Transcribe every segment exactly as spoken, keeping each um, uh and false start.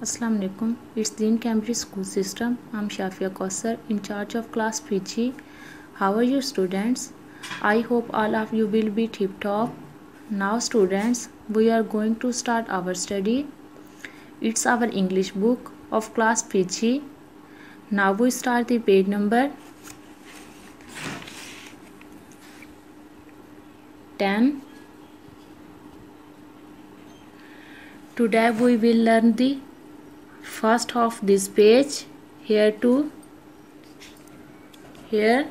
Assalamu alaikum. It's Deen Cambridge School System. I'm Shafia Kausar, in charge of class P G. How are you students? I hope all of you will be tip top. Now students, we are going to start our study. It's our English book of class P G. Now we start the page number ten. Today we will learn the first of this page, here to here.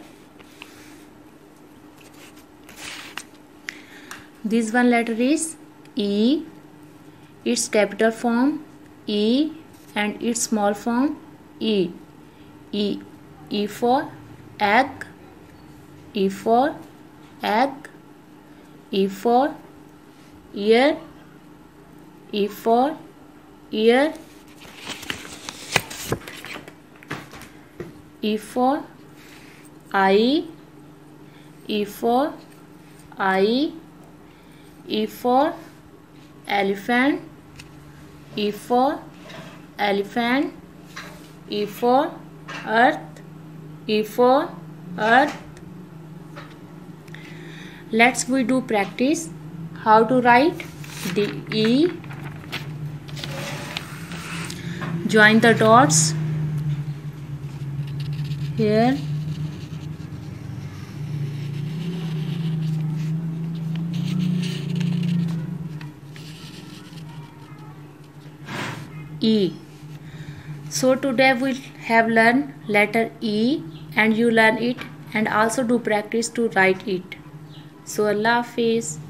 This one letter is E. Its capital form E and its small form E. E. E for egg. E for egg. E for ear. E for ear. E for eye. E for eye. E for elephant. E for elephant. E for earth. E for earth. Let's we do practice how to write the E. Join the dots here. E. So today we have learned letter E and you learn it and also do practice to write it. So Allah Hafiz.